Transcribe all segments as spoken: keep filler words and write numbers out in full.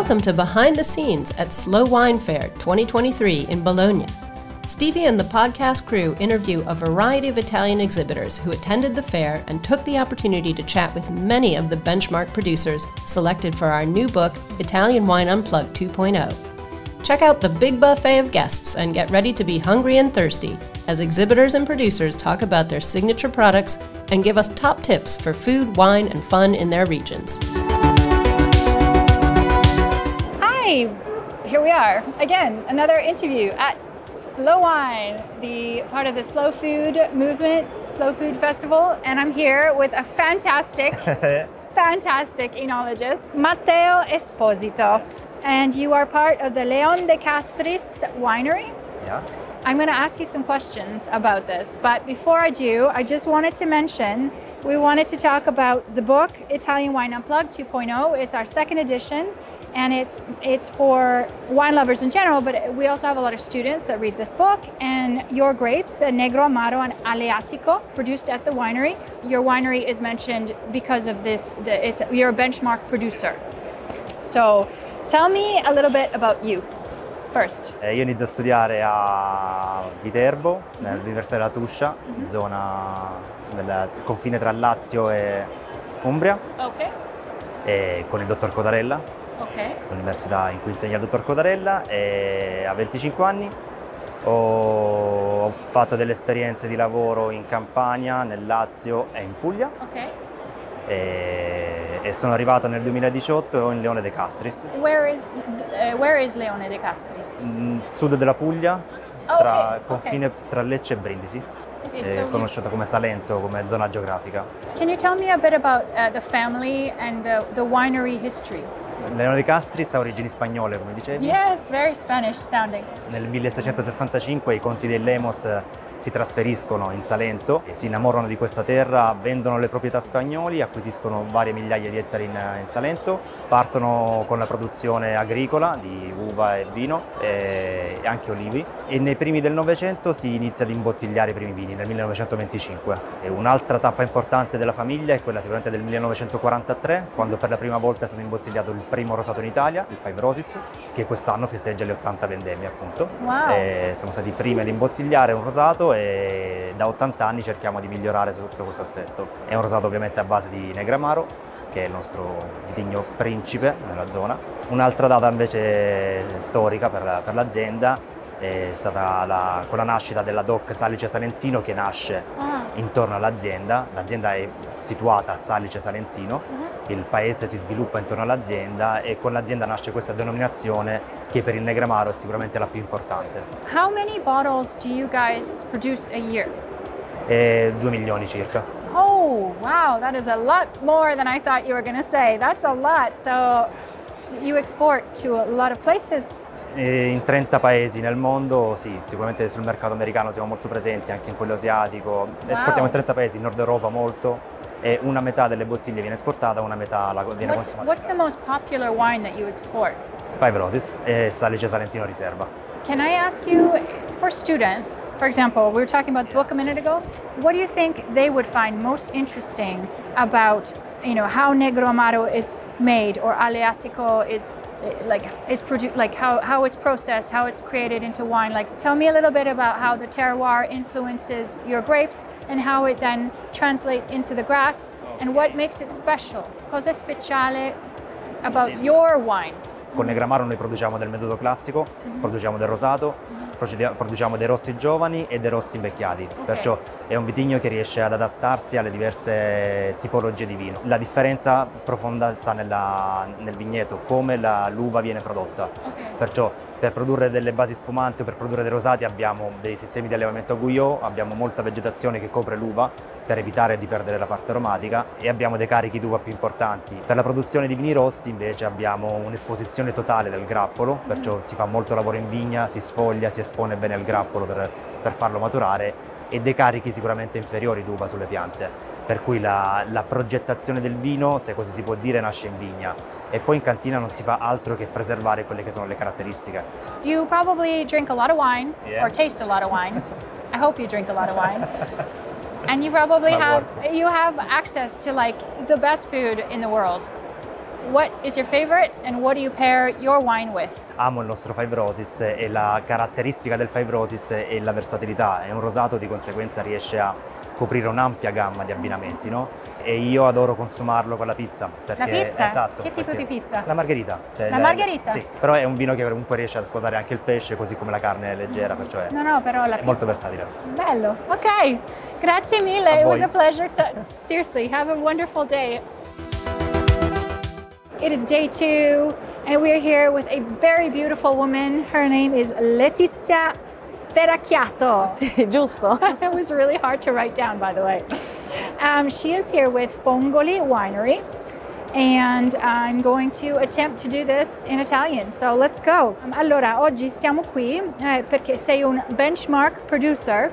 Welcome to Behind the Scenes at Slow Wine Fair twenty twenty-three in Bologna. Stevie and the podcast crew interview a variety of Italian exhibitors who attended the fair and took the opportunity to chat with many of the benchmark producers selected for our new book, Italian Wine Unplugged two point oh. Check out the big buffet of guests and get ready to be hungry and thirsty as exhibitors and producers talk about their signature products and give us top tips for food, wine, and fun in their regions. Hi, here we are again, another interview at Slow Wine, the part of the Slow Food movement, Slow Food Festival, and I'm here with a fantastic, fantastic enologist, Matteo Esposito, and you are part of the Leon de Castris winery. Yeah. I'm going to ask you some questions about this, but before I do, I just wanted to mention we wanted to talk about the book Italian Wine Unplugged two point oh. It's our second edition, and it's it's for wine lovers in general, but we also have a lot of students that read this book. And your grapes, Negro Amaro and Aleatico, produced at the winery. Your winery is mentioned because of this. The, it's you're a benchmark producer. So, tell me a little bit about you. First. Eh, io inizio a studiare a Viterbo, nell'Università della Tuscia, mm-hmm. zona del confine tra Lazio e Umbria, Okay. e con il dottor Cotarella, Okay. l'università in cui insegna il dottor Cotarella, e a venticinque anni ho fatto delle esperienze di lavoro in Campania, nel Lazio e in Puglia. Okay. E, e sono arrivato nel duemiladiciotto in Leone de Castris. Where is uh, where is Leone de Castris? Mm, sud della Puglia, Oh, tra okay, confine okay. tra Lecce e Brindisi, Okay, è so conosciuta come Salento, come zona geografica. can you tell me a bit about uh, the family and the, the winery history? Leone de Castris ha origini spagnole, come dicevi. Yes, very Spanish sounding. Nel milleseicentosessantacinque i conti dei Lemos si trasferiscono in Salento e si innamorano di questa terra, vendono le proprietà spagnoli, acquisiscono varie migliaia di ettari in, in Salento, partono con la produzione agricola di uva e vino e anche olivi, e nei primi del Novecento si inizia ad imbottigliare i primi vini, nel millenovecentoventicinque. E un'altra tappa importante della famiglia è quella sicuramente del millenovecentoquarantatré, quando per la prima volta è stato imbottigliato il primo rosato in Italia, il Five Roses, che quest'anno festeggia le ottanta vendemmie appunto. Wow. E siamo stati i primi ad imbottigliare un rosato e da ottanta anni cerchiamo di migliorare sotto questo aspetto. È un rosato ovviamente a base di Negro Amaro, che è il nostro vitigno principe nella zona. Un'altra data invece storica per, per l'azienda è stata la, con la nascita della D O C Salice Salentino, che nasce Ah. intorno all'azienda. L'azienda è situata a Salice Salentino, Mhm. il paese si sviluppa intorno all'azienda e con l'azienda nasce questa denominazione che per il Negro Amaro è sicuramente la più importante. How many bottles do you guys produce a year? E due milioni circa. Oh, wow, that is a lot more than I thought you were going to say. That's a lot. So you export to a lot of places. E in trenta paesi nel mondo, sì, sicuramente sul mercato americano siamo molto presenti, anche in quello asiatico. Esportiamo in trenta paesi, in Nord Europa molto, e una metà delle bottiglie viene esportata, una metà la viene What's, consumata. what's the most popular wine that you export? Five Roses e Salice Salentino Riserva. Can I ask you, for students, for example, we were talking about the book a minute ago, what do you think they would find most interesting about, you know, how Negro Amaro is made, or Aleatico is uh, like is produced, like how, how it's processed, how it's created into wine? Like, tell me a little bit about how the terroir influences your grapes and how it then translates into the grass, and what makes it special. Cosa è speciale about your wines? Con Negro Amaro noi produciamo del metodo classico, mm-hmm. produciamo del rosato, mm-hmm. produciamo dei rossi giovani e dei rossi invecchiati, okay. Perciò è un vitigno che riesce ad adattarsi alle diverse tipologie di vino. La differenza profonda sta nella, nel vigneto, come l'uva viene prodotta. Okay. Perciò per produrre delle basi spumanti o per produrre dei rosati abbiamo dei sistemi di allevamento a Guyot, abbiamo molta vegetazione che copre l'uva per evitare di perdere la parte aromatica, e abbiamo dei carichi d'uva più importanti. Per la produzione di vini rossi invece abbiamo un'esposizione totale del grappolo, perciò si fa molto lavoro in vigna, si sfoglia, si espone bene il grappolo per, per farlo maturare, e dei carichi sicuramente inferiori d'uva sulle piante. Per cui la, la progettazione del vino, se così si può dire, nasce in vigna, e poi in cantina non si fa altro che preservare quelle che sono le caratteristiche. You probably drink a lot of wine, Yeah. or taste a lot of wine. I hope you drink a lot of wine. And you probably have, you have access to like the best food in the world. what is your favorite and what do you pair your wine with? Amo il nostro Five Roses e la caratteristica del Five Roses è la versatilità. È un rosato, di conseguenza riesce a coprire un'ampia gamma di abbinamenti, no? E io adoro consumarlo con la pizza. Perché, La pizza? Esatto. Che tipo di pizza? La margherita. Cioè La margherita? Sì, però è un vino che comunque riesce a sposare anche il pesce, così come la carne è leggera, perciò è, No, no, però la è pizza. molto versatile. Bello. Ok. Grazie mille. A It was voi. a pleasure to seriously have a wonderful day. It is day two and we're here with a very beautiful woman. Her name is Letizia Ferracchiato. Sì, giusto? It was really hard to write down, by the way. Um, she is here with Fongoli Winery, and I'm going to attempt to do this in Italian, so let's go. Allora, oggi stiamo qui eh, perché sei un benchmark producer,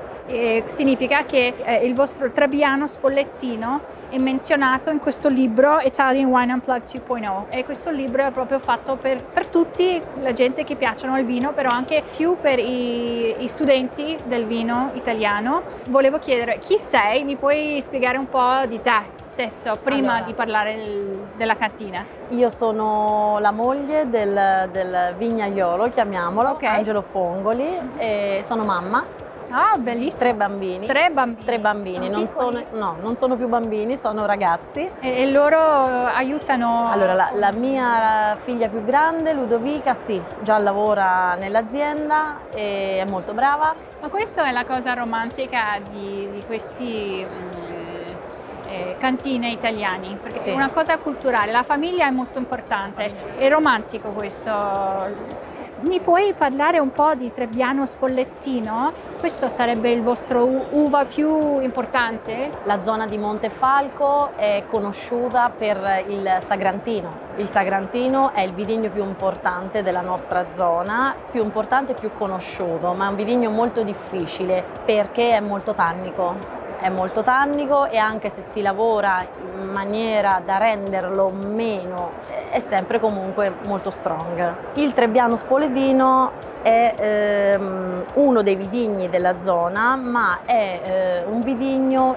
e significa che eh, il vostro Trebbiano Spollettino è menzionato in questo libro Italian Wine Unplugged due punto zero, e questo libro è proprio fatto per, per tutti, la gente che piacciono il vino, però anche più per i, i studenti del vino italiano. Volevo chiedere, chi sei? Mi puoi spiegare un po' di te stesso prima Allora. di parlare il, della cantina? Io sono la moglie del, del vignaiolo, chiamiamolo, Ok. Angelo Fongoli, e sono mamma, Ah, bellissimo. tre bambini. Tre bambini. Tre bambini, Sono non sono, piccoli? no, non sono più bambini, sono ragazzi. E, e loro aiutano? Allora, la, la mia figlia più grande, Ludovica, sì, già lavora nell'azienda e è molto brava. Ma questa è la cosa romantica di, di questi mm, eh, cantine italiani, perché Sì. è una cosa culturale, la famiglia è molto importante, è romantico questo. Mi puoi parlare un po' di Trebbiano Spollettino? Questo sarebbe il vostro u- uva più importante? La zona di Montefalco è conosciuta per il Sagrantino. Il Sagrantino è il vitigno più importante della nostra zona, più importante e più conosciuto, ma è un vitigno molto difficile perché è molto tannico. È molto tannico e anche se si lavora in maniera da renderlo meno, è sempre comunque molto strong. Il Trebbiano Spolettino è ehm, uno dei vitigni della zona, ma è eh, un vitigno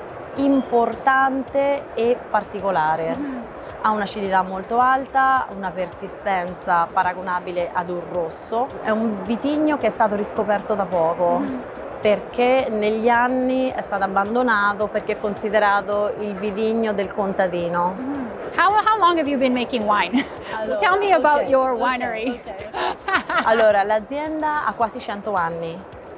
importante e particolare. Ha un'acidità molto alta, una persistenza paragonabile ad un rosso. È un vitigno che è stato riscoperto da poco. Perché negli anni è stato abbandonato perché è considerato il vitigno del contadino. How, how long have you been making wine? Allora, Tell me about ok, your ok, winery. ok. Allora, l'azienda ha quasi cento anni,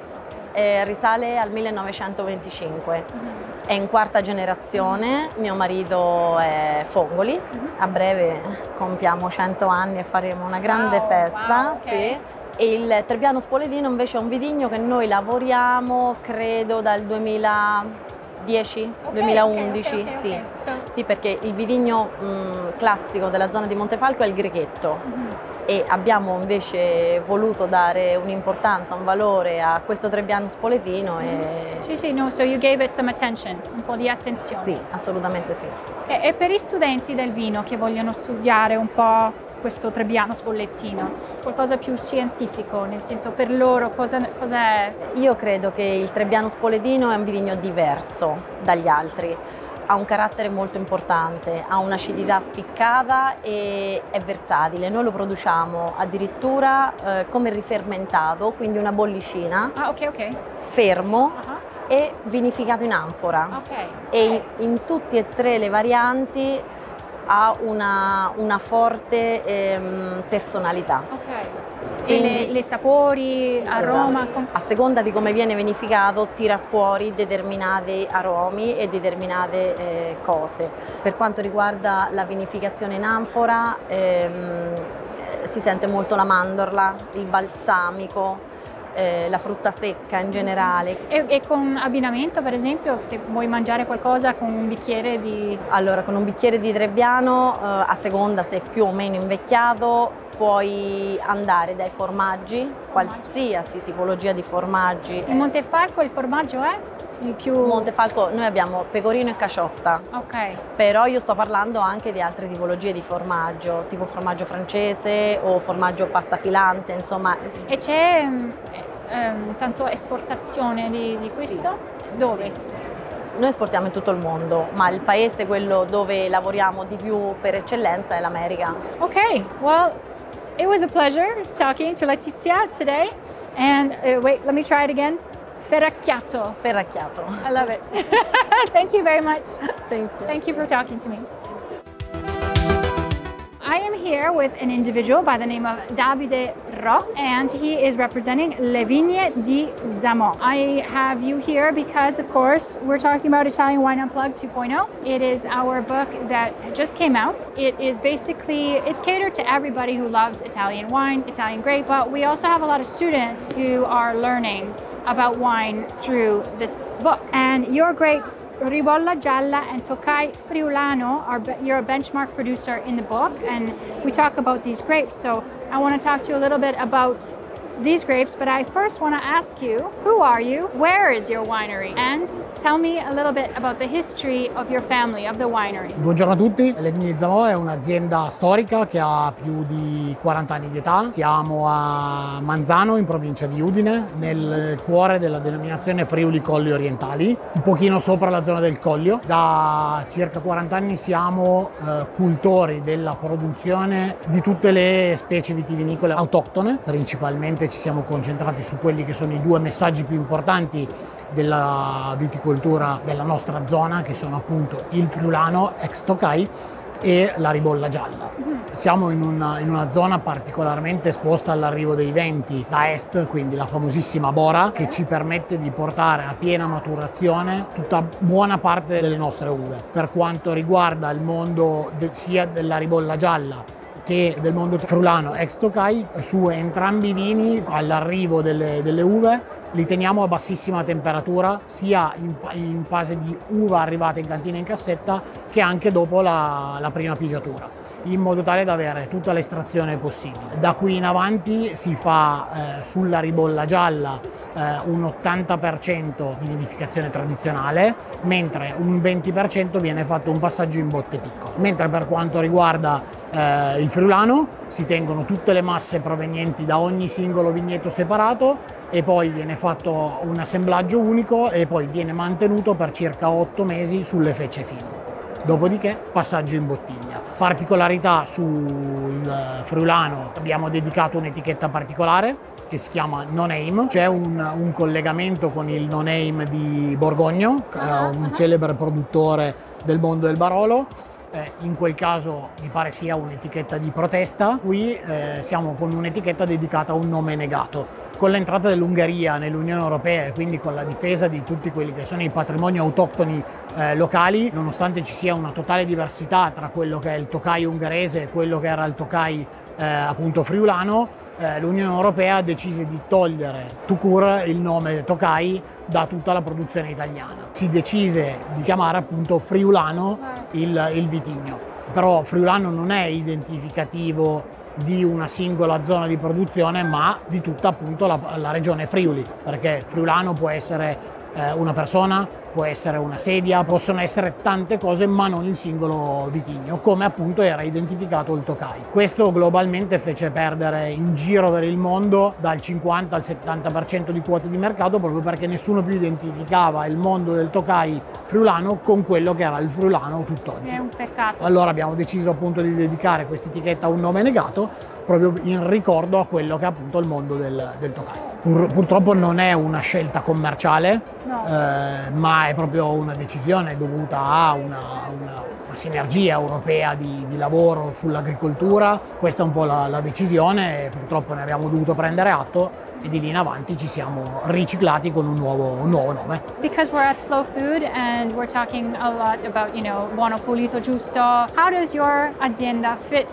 eh, risale al millenovecentoventicinque, è in quarta generazione, mio marito è Fongoli, a breve compiamo cento anni e faremo una grande Wow, festa. wow, ok. Sì. E il Trebbiano Spolettino invece è un vitigno che noi lavoriamo credo dal duemiladieci Ok, duemilaundici, ok, ok, ok, sì. ok. So- Sì, perché il vitigno mh, classico della zona di Montefalco è il Grechetto e abbiamo invece voluto dare un'importanza, un valore a questo Trebbiano Spolettino e Sì, sì, no, so you gave it some attention, un po' di attenzione. sì, assolutamente sì. E, e per gli studenti del vino che vogliono studiare un po' questo Trebbiano Spollettino, qualcosa più scientifico, nel senso per loro cosa, cosa è? Io credo che il Trebbiano Spolettino è un vitigno diverso dagli altri, ha un carattere molto importante, ha un'acidità spiccata e è versatile. Noi lo produciamo addirittura eh, come rifermentato, quindi una bollicina, Ah, ok, ok. fermo Ah, e vinificato in anfora. ok. E in, in tutte e tre le varianti ha una, una forte ehm, personalità. Ok. E Quindi- le, le sapori, aroma? com- A seconda di come viene vinificato tira fuori determinati aromi e determinate eh, cose. Per quanto riguarda la vinificazione in anfora ehm, eh, si sente molto la mandorla, il balsamico, eh, la frutta secca in generale. E, e con abbinamento, per esempio, se vuoi mangiare qualcosa con un bicchiere di... Allora, con un bicchiere di Trebbiano, eh, a seconda se è più o meno invecchiato, puoi andare dai formaggi, qualsiasi tipologia di formaggi. In Montefalco il formaggio è il più... Montefalco, noi abbiamo pecorino e caciotta, Ok. però io sto parlando anche di altre tipologie di formaggio, tipo formaggio francese o formaggio pasta filante, insomma. E c'è mm, ehm, tanto esportazione di, di questo? Dove? Sì. Noi esportiamo in tutto il mondo, ma il paese, quello dove lavoriamo di più per eccellenza, è l'America. Okay, well, it was a pleasure talking to Letizia today. And uh, wait, let me try it again. Ferracchiato. Ferracchiato. I love it. Thank you very much. Thank you. Thank you for talking to me. I am here with an individual by the name of Davide Ro, and he is representing Le Vigne di Zamo. I have you here because, of course, we're talking about Italian Wine Unplugged two point oh. It is our book that just came out. It is basically, it's catered to everybody who loves Italian wine, Italian grape, but we also have a lot of students who are learning about wine through this book. And your grapes, Ribolla Gialla and Tokai Friulano, are you're a benchmark producer in the book, and we talk about these grapes. So I want to talk to you a little bit about these grapes, but I first want to ask you, who are you? Where is your winery? And tell me a little bit about the history of your family, of the winery. Buongiorno a tutti, Le Vigne di Zamo è un'azienda storica che ha più di quaranta anni di età. Siamo a Manzano, in provincia di Udine, nel cuore della denominazione Friuli Colli Orientali, un pochino sopra la zona del Collio. Da circa quaranta anni siamo eh, cultori della produzione di tutte le specie vitivinicole autoctone. Principalmente ci siamo concentrati su quelli che sono i due messaggi più importanti della viticoltura della nostra zona, che sono appunto il Friulano ex Tokai e la Ribolla Gialla. Siamo in una, in una zona particolarmente esposta all'arrivo dei venti da est, quindi la famosissima Bora, che ci permette di portare a piena maturazione tutta buona parte delle nostre uve. Per quanto riguarda il mondo de, sia della Ribolla Gialla che del mondo friulano ex Tokai, su entrambi i vini all'arrivo delle, delle uve li teniamo a bassissima temperatura, sia in, in fase di uva arrivata in cantina in cassetta che anche dopo la, la prima pigiatura, in modo tale da avere tutta l'estrazione possibile. Da qui in avanti si fa eh, sulla Ribolla Gialla eh, un ottanta per cento di vinificazione tradizionale, mentre un venti per cento viene fatto un passaggio in botte piccole. Mentre per quanto riguarda eh, il Friulano si tengono tutte le masse provenienti da ogni singolo vigneto separato e poi viene fatto un assemblaggio unico e poi viene mantenuto per circa otto mesi sulle fecce fino. Dopodiché passaggio in bottiglia. Particolarità sul Friulano: abbiamo dedicato un'etichetta particolare che si chiama No Name. C'è un, un collegamento con il No Name di Borgogno, un celebre produttore del mondo del Barolo. Eh, in quel caso mi pare sia un'etichetta di protesta. Qui eh, siamo con un'etichetta dedicata a un nome negato. Con l'entrata dell'Ungheria nell'Unione Europea e quindi con la difesa di tutti quelli che sono i patrimoni autoctoni eh, locali, nonostante ci sia una totale diversità tra quello che è il Tokai ungherese e quello che era il Tokai eh, appunto friulano, eh, l'Unione Europea decise di togliere tout court il nome Tokai da tutta la produzione italiana. Si decise di chiamare appunto Friulano il, il vitigno, però Friulano non è identificativo di una singola zona di produzione, ma di tutta appunto la, la regione Friuli, perché Friulano può essere eh, una persona, può essere una sedia, possono essere tante cose, ma non il singolo vitigno, come appunto era identificato il Tokai. Questo globalmente fece perdere in giro per il mondo dal cinquanta al settanta per cento di quote di mercato, proprio perché nessuno più identificava il mondo del Tokai friulano con quello che era il friulano tutt'oggi. È un peccato. Allora abbiamo deciso appunto di dedicare questa etichetta a un nome negato, proprio in ricordo a quello che è appunto il mondo del, del Tokai. Pur, purtroppo non è una scelta commerciale, no. eh, ma è proprio una decisione dovuta a una, una, una sinergia europea di, di lavoro sull'agricoltura. Questa è un po' la, la decisione e purtroppo ne abbiamo dovuto prendere atto, e di lì in avanti ci siamo riciclati con un nuovo, un nuovo nome. Because we're at Slow Food and we're talking a lot about, you know, buono pulito giusto, how does your azienda fit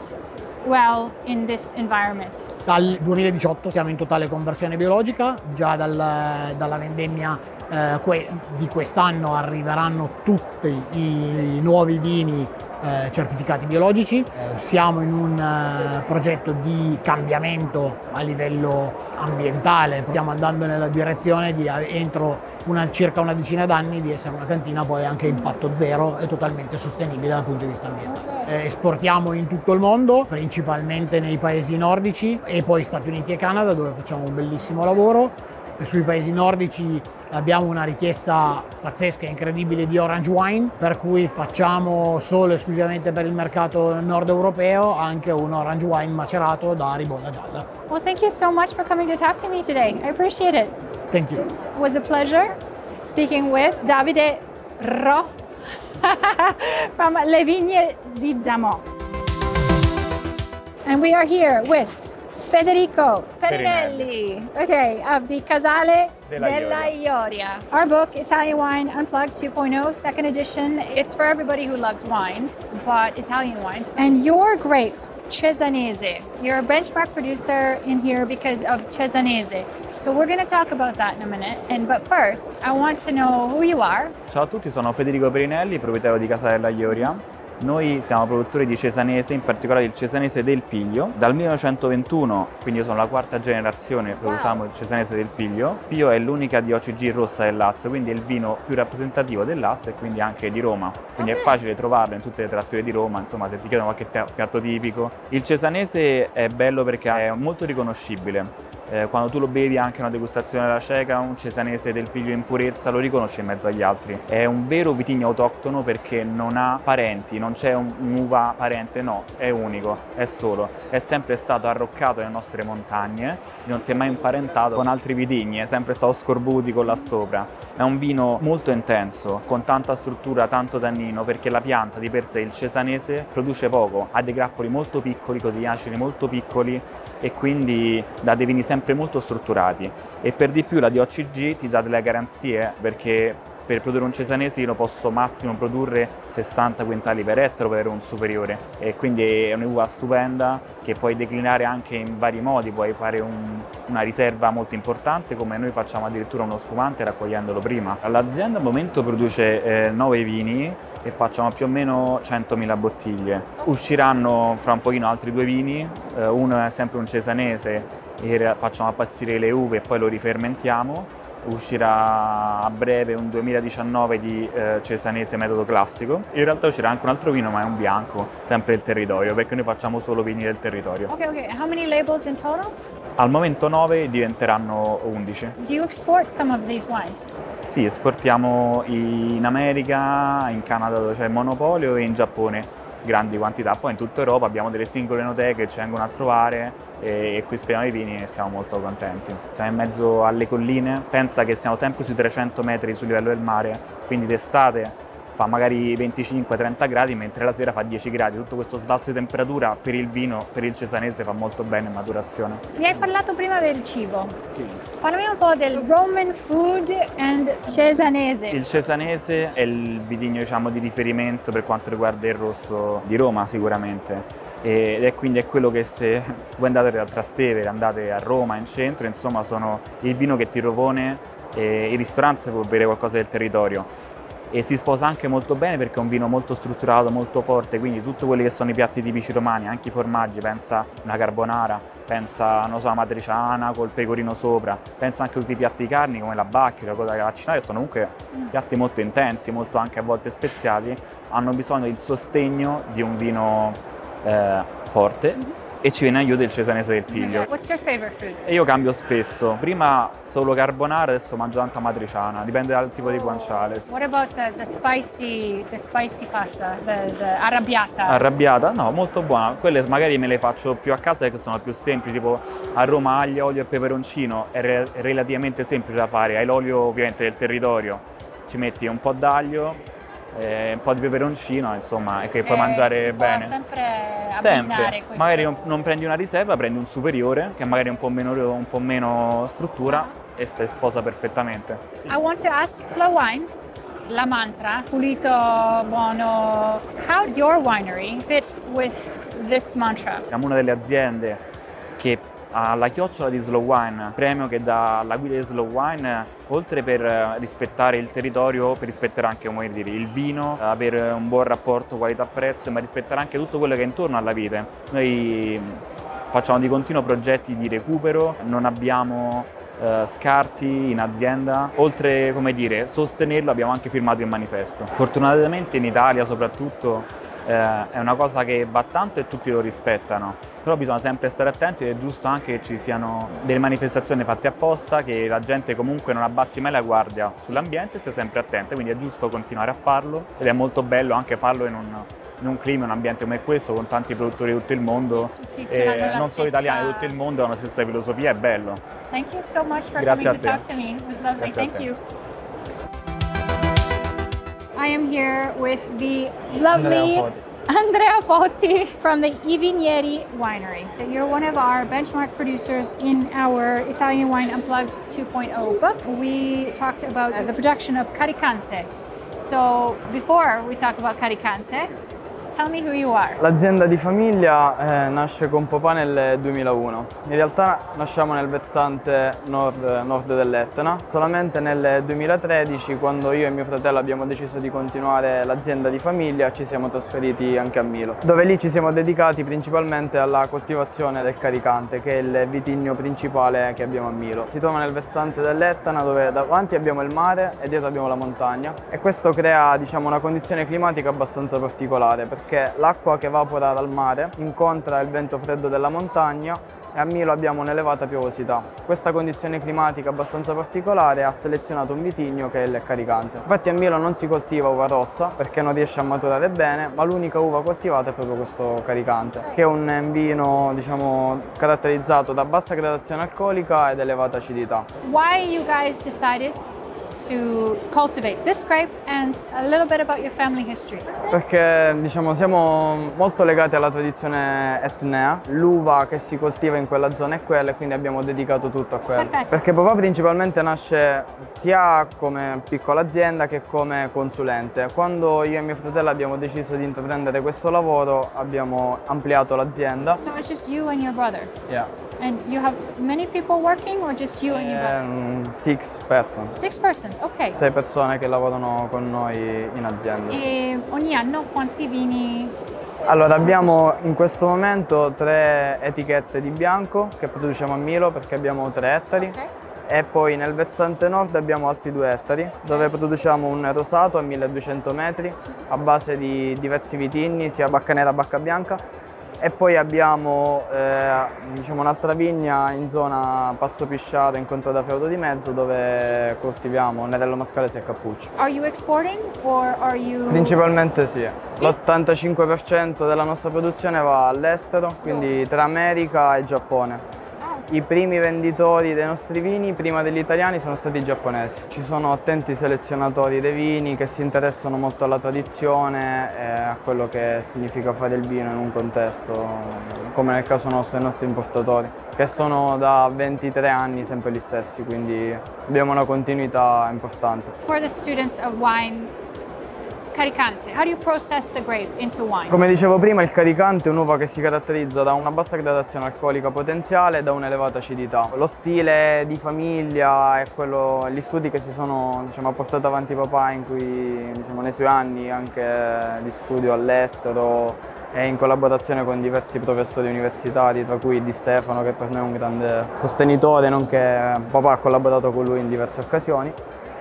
well in this environment? Dal duemiladiciotto siamo in totale conversione biologica, già dal, dalla vendemmia eh, que, di quest'anno arriveranno tutti i, i nuovi vini eh, certificati biologici. Eh, siamo in un eh, progetto di cambiamento a livello ambientale, stiamo andando nella direzione di entro una, circa una decina d'anni di essere una cantina poi anche impatto zero e totalmente sostenibile dal punto di vista ambientale. Eh, esportiamo in tutto il mondo, principalmente nei paesi nordici e poi Stati Uniti e Canada, dove facciamo un bellissimo lavoro. sui paesi nordici abbiamo una richiesta pazzesca e incredibile di orange wine, per cui facciamo solo e esclusivamente per il mercato nord europeo anche un orange wine macerato da ribolla gialla. Well, thank you so much for coming to talk to me today. I appreciate it. Thank you. It was a pleasure speaking with Davide Ro from Le Vigne di Zamo. And we are here with Federico Perinelli, okay, of the Casale della, della Ioria. Our book, Italian Wine Unplugged two point oh, second edition. It's for everybody who loves wines, but Italian wines. And your grape, Cesanese. You're a benchmark producer in here because of Cesanese. So we're going to talk about that in a minute. And but first, I want to know who you are. Ciao a tutti, sono Federico Perinelli, proprietario di Casale della Ioria. Noi siamo produttori di Cesanese, in particolare il Cesanese del Piglio. Dal millenovecentoventuno, quindi io sono la quarta generazione, produciamo il Cesanese del Piglio. Piglio è l'unica D O C G rossa del Lazio, quindi è il vino più rappresentativo del Lazio e quindi anche di Roma. Quindi okay. È facile trovarlo in tutte le trattorie di Roma, insomma, se ti chiedono qualche piatto tipico. Il Cesanese è bello perché è molto riconoscibile. Eh, quando tu lo bevi anche una degustazione della cieca, un Cesanese del Piglio in purezza, lo riconosci in mezzo agli altri. È un vero vitigno autoctono perché non ha parenti, non c'è un'uva parente, no, è unico, è solo. È sempre stato arroccato nelle nostre montagne, non si è mai imparentato con altri vitigni, è sempre stato scorbutico là sopra. È un vino molto intenso, con tanta struttura, tanto tannino, perché la pianta di per sé, il Cesanese, produce poco, ha dei grappoli molto piccoli, con degli acidi molto piccoli e quindi dà dei vini sempre molto strutturati. E per di più la D O C G ti dà delle garanzie, perché per produrre un Cesanese io lo posso massimo produrre sessanta quintali per ettaro per un superiore, e quindi è un'uva stupenda che puoi declinare anche in vari modi. Puoi fare un, una riserva molto importante, come noi facciamo addirittura uno spumante raccogliendolo prima. L'azienda al momento produce eh, nove vini e facciamo più o meno centomila bottiglie. Usciranno fra un pochino altri due vini, eh, uno è sempre un Cesanese e facciamo appassire le uve e poi lo rifermentiamo. Uscirà a breve un duemiladiciannove di eh, Cesanese metodo classico. In realtà uscirà anche un altro vino, ma è un bianco, sempre del territorio, perché noi facciamo solo vini del territorio. Ok, ok. How many labels in total? Al momento nove, diventeranno undici. Do you export some of these wines? Sì, esportiamo in America, in Canada dove c'è il monopolio e in Giappone grandi quantità. Poi in tutta Europa abbiamo delle singole enoteche che ci vengono a trovare e, e qui speriamo i vini e siamo molto contenti. Siamo in mezzo alle colline, pensa che siamo sempre sui trecento metri sul livello del mare, quindi d'estate fa magari venticinque trenta gradi, mentre la sera fa dieci gradi. Tutto questo sbalzo di temperatura per il vino, per il Cesanese, fa molto bene in maturazione. Mi hai parlato prima del cibo. Sì. Parlami un po' del Roman food and Cesanese. Il Cesanese è il vitigno, diciamo, di riferimento per quanto riguarda il rosso di Roma sicuramente. Ed è quindi è quello che, se voi andate a Trastevere, andate a Roma in centro, insomma sono il vino che ti propone eh, il ristorante se può bere qualcosa del territorio. E si sposa anche molto bene perché è un vino molto strutturato, molto forte, quindi tutti quelli che sono i piatti tipici romani, anche i formaggi, pensa una carbonara, pensa, non so, una matriciana col pecorino sopra, pensa anche a tutti i piatti di carni come la bacchia, la coda vaccinale, sono comunque piatti molto intensi, molto anche a volte speziati, hanno bisogno del sostegno di un vino eh, forte. E ci viene aiuto il Cesanese del Piglio. What's your favorite food? E io cambio spesso, prima solo carbonara, adesso mangio tanta matriciana, dipende dal tipo oh. di guanciale. What about the, the spicy the spicy pasta, the, the arrabbiata? Arrabbiata? No, molto buona. Quelle magari me le faccio più a casa perché sono più semplici, tipo a Roma aglio, olio e peperoncino è re relativamente semplice da fare. Hai l'olio ovviamente del territorio, ci metti un po' d'aglio, Eh, un po' di peperoncino, insomma, e che puoi eh, mangiare si bene. Può sempre sempre. Questo. Magari non, non prendi una riserva, prendi un superiore che magari è un po' meno, un po' meno struttura e si sposa perfettamente. Sì. I want to ask Slow Wine, la mantra, pulito, buono. How did your winery fit with this mantra? Siamo una delle aziende che alla chiocciola di Slow Wine, premio che dà la guida di Slow Wine, oltre per rispettare il territorio, per rispettare anche, come dire, il vino, avere un buon rapporto qualità-prezzo, ma rispettare anche tutto quello che è intorno alla vite. Noi facciamo di continuo progetti di recupero, non abbiamo eh, scarti in azienda, oltre, come dire, sostenerlo abbiamo anche firmato il manifesto. Fortunatamente in Italia soprattutto eh, è una cosa che va tanto e tutti lo rispettano, però bisogna sempre stare attenti ed è giusto anche che ci siano delle manifestazioni fatte apposta, che la gente comunque non abbassi mai la guardia sull'ambiente e sia sempre attenta, quindi è giusto continuare a farlo ed è molto bello anche farlo in un, in un clima, in un ambiente come questo, con tanti produttori di tutto il mondo, Tutti e ce l'hanno la non solo stessa- italiani, di tutto il mondo hanno la stessa filosofia, è bello. Thank you so much for Grazie coming to a talk te. to me. It was lovely. Grazie a Thank te. you. I am here with the lovely Andrea Foti. Andrea Foti from the I Vigneri Winery. You're one of our benchmark producers in our Italian Wine Unplugged two point oh book. We talked about uh, the production of Caricante. So before we talk about Caricante, tell me who you are. L'azienda di famiglia eh, nasce con papà nel duemilauno. In realtà nasciamo nel versante nord, nord dell'Etna. Solamente nel duemilatredici, quando io e mio fratello abbiamo deciso di continuare l'azienda di famiglia, ci siamo trasferiti anche a Milo, dove lì ci siamo dedicati principalmente alla coltivazione del Caricante, che è il vitigno principale che abbiamo a Milo. Si trova nel versante dell'Etna, dove davanti abbiamo il mare e dietro abbiamo la montagna, e questo crea, diciamo, una condizione climatica abbastanza particolare, perché l'acqua che evapora dal mare incontra il vento freddo della montagna e a Milo abbiamo un'elevata piovosità. Questa condizione climatica abbastanza particolare ha selezionato un vitigno che è il Caricante. Infatti a Milo non si coltiva uva rossa perché non riesce a maturare bene, ma l'unica uva coltivata è proprio questo Caricante, che è un vino, diciamo, caratterizzato da bassa gradazione alcolica ed elevata acidità. Why you guys decided to cultivate this grape and a little bit about your family history. Perché, diciamo, siamo molto legati alla tradizione etnea, l'uva che si coltiva in quella zona è quella e quindi abbiamo dedicato tutto a quello. Perfetto. Perché papà principalmente nasce sia come piccola azienda che come consulente. Quando io e mio fratello abbiamo deciso di intraprendere questo lavoro abbiamo ampliato l'azienda. So it's just you and your brother. Yeah. And you have many people working or just you and your brother? Um, six persons. Six persons, ok. Sei persone che lavorano con noi in azienda. Sì. E ogni anno quanti vini? Allora, abbiamo in questo momento tre etichette di bianco che produciamo a Milo perché abbiamo tre ettari. Ok. E poi nel versante nord abbiamo altri due ettari dove produciamo un rosato a milleduecento metri a base di diversi vitigni, sia bacca nera che bacca bianca. E poi abbiamo eh, diciamo un'altra vigna in zona Passo Pisciato in Contra da Feudo di Mezzo dove coltiviamo Nerello Mascalese e Cappuccio. Are you exporting or are you? Principalmente sì. Sì? L'ottantacinque per cento della nostra produzione va all'estero, quindi tra America e Giappone. I primi venditori dei nostri vini, prima degli italiani, sono stati i giapponesi. Ci sono attenti selezionatori dei vini che si interessano molto alla tradizione e a quello che significa fare il vino in un contesto, come nel caso nostro, dei nostri importatori, che sono da ventitré anni sempre gli stessi, quindi abbiamo una continuità importante. For the students of wine, Caricante, how do you process the grape into wine? Come dicevo prima, il Caricante è un'uva che si caratterizza da una bassa gradazione alcolica potenziale e da un'elevata acidità. Lo stile di famiglia è quello, gli studi che si sono, diciamo, portato avanti papà in cui, diciamo, nei suoi anni anche di studio all'estero e in collaborazione con diversi professori universitari, tra cui Di Stefano, che per noi è un grande sostenitore, nonché papà ha collaborato con lui in diverse occasioni.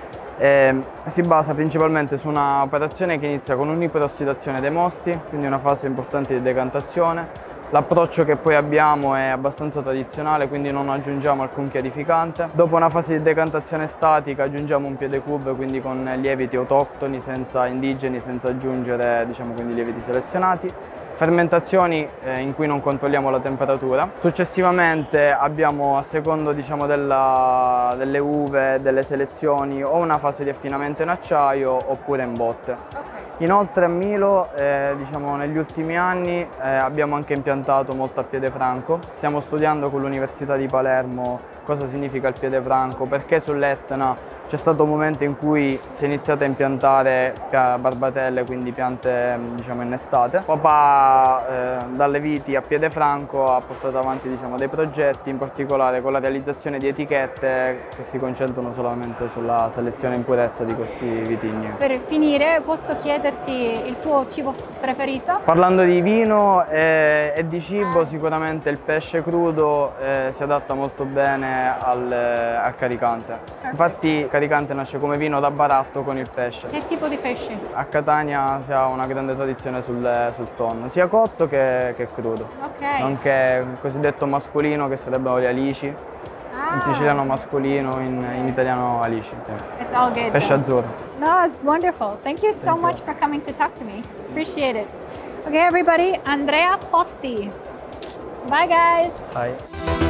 Eh, si basa principalmente su un'operazione che inizia con un'iperossidazione dei mosti, quindi una fase importante di decantazione. L'approccio che poi abbiamo è abbastanza tradizionale, quindi non aggiungiamo alcun chiarificante. Dopo una fase di decantazione statica aggiungiamo un piede cube, quindi con lieviti autoctoni, senza indigeni, senza aggiungere, diciamo, quindi lieviti selezionati. Fermentazioni eh, in cui non controlliamo la temperatura. Successivamente abbiamo, a secondo, diciamo, della, delle uve, delle selezioni, o una fase di affinamento in acciaio oppure in botte. Okay. Inoltre a Milo, eh, diciamo, negli ultimi anni eh, abbiamo anche impiantato molto a piede franco. Stiamo studiando con l'Università di Palermo cosa significa il piede franco, perché sull'Etna c'è stato un momento in cui si è iniziato a impiantare barbatelle, quindi piante, diciamo, innestate. Papà eh, dalle viti a piede franco ha portato avanti, diciamo, dei progetti, in particolare con la realizzazione di etichette che si concentrano solamente sulla selezione in purezza di questi vitigni. Per finire, posso chiederti il tuo cibo preferito? Parlando di vino e, e di cibo, sicuramente il pesce crudo eh, si adatta molto bene al, al Caricante. Infatti Caricante nasce come vino da baratto con il pesce. Che tipo di pesce? A Catania si ha una grande tradizione sul, sul tonno, sia cotto che, che crudo. Ok. Nonché il cosiddetto mascolino, che sarebbero le alici. Ah. In siciliano mascolino, in, in italiano alici. It's all good. Pesce though. azzurro. No, it's wonderful. Thank you so Thank you. much for coming to talk to me. Appreciate it. Okay, everybody, Andrea Potti. Bye, guys. Bye.